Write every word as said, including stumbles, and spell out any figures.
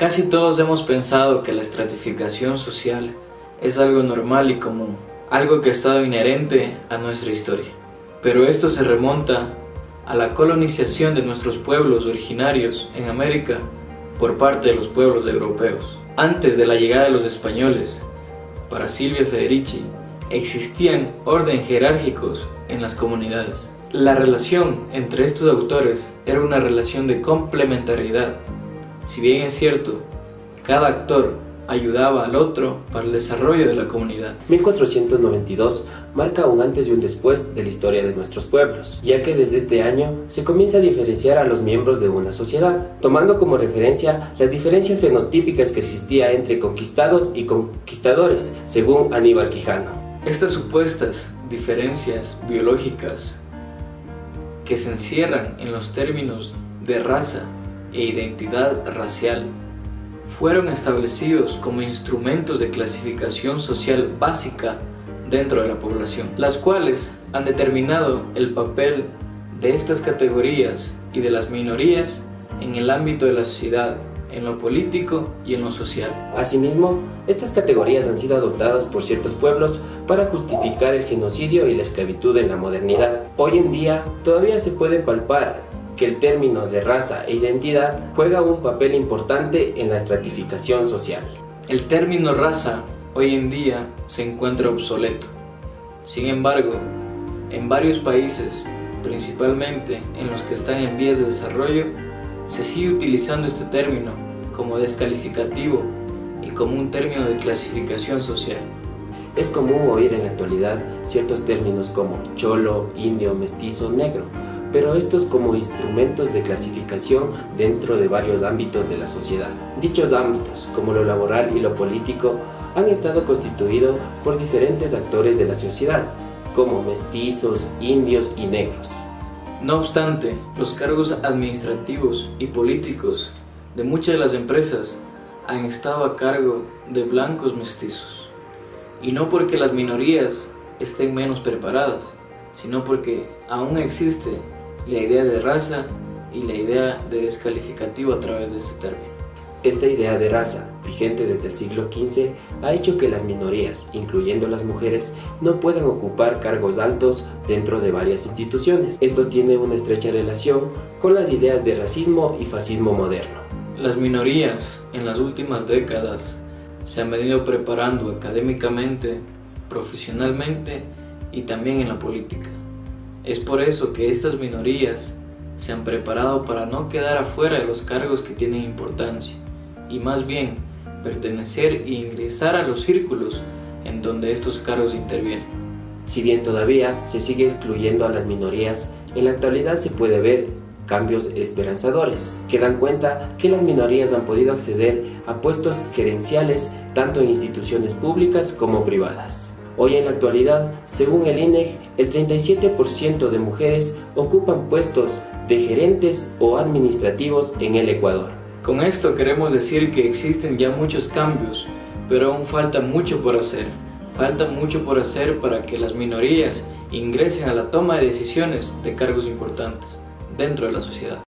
Casi todos hemos pensado que la estratificación social es algo normal y común, algo que ha estado inherente a nuestra historia. Pero esto se remonta a la colonización de nuestros pueblos originarios en América por parte de los pueblos europeos. Antes de la llegada de los españoles, para Silvia Federici, existían órdenes jerárquicos en las comunidades. La relación entre estos autores era una relación de complementariedad. Si bien es cierto, cada actor ayudaba al otro para el desarrollo de la comunidad. mil cuatrocientos noventa y dos marca un antes y un después de la historia de nuestros pueblos, ya que desde este año se comienza a diferenciar a los miembros de una sociedad, tomando como referencia las diferencias fenotípicas que existía entre conquistados y conquistadores, según Aníbal Quijano. Estas supuestas diferencias biológicas que se encierran en los términos de raza e identidad racial fueron establecidos como instrumentos de clasificación social básica dentro de la población, las cuales han determinado el papel de estas categorías y de las minorías en el ámbito de la sociedad, en lo político y en lo social. Asimismo, estas categorías han sido adoptadas por ciertos pueblos para justificar el genocidio y la esclavitud en la modernidad. Hoy en día todavía se puede palpar que el término de raza e identidad juega un papel importante en la estratificación social. El término raza hoy en día se encuentra obsoleto. Sin embargo, en varios países, principalmente en los que están en vías de desarrollo, se sigue utilizando este término como descalificativo y como un término de clasificación social. Es común oír en la actualidad ciertos términos como cholo, indio, mestizo, negro, pero estos como instrumentos de clasificación dentro de varios ámbitos de la sociedad. Dichos ámbitos, como lo laboral y lo político, han estado constituidos por diferentes actores de la sociedad, como mestizos, indios y negros. No obstante, los cargos administrativos y políticos de muchas de las empresas han estado a cargo de blancos mestizos. Y no porque las minorías estén menos preparadas, sino porque aún existe la idea de raza y la idea de descalificativo a través de este término. Esta idea de raza, vigente desde el siglo quince, ha hecho que las minorías, incluyendo las mujeres, no puedan ocupar cargos altos dentro de varias instituciones. Esto tiene una estrecha relación con las ideas de racismo y fascismo moderno. Las minorías en las últimas décadas se han venido preparando académicamente, profesionalmente y también en la política. Es por eso que estas minorías se han preparado para no quedar afuera de los cargos que tienen importancia, y más bien pertenecer e ingresar a los círculos en donde estos cargos intervienen. Si bien todavía se sigue excluyendo a las minorías, en la actualidad se puede ver cambios esperanzadores, que dan cuenta que las minorías han podido acceder a puestos gerenciales tanto en instituciones públicas como privadas. Hoy en la actualidad, según el I N E G, el treinta y siete por ciento de mujeres ocupan puestos de gerentes o administrativos en el Ecuador. Con esto queremos decir que existen ya muchos cambios, pero aún falta mucho por hacer. Falta mucho por hacer para que las minorías ingresen a la toma de decisiones de cargos importantes dentro de la sociedad.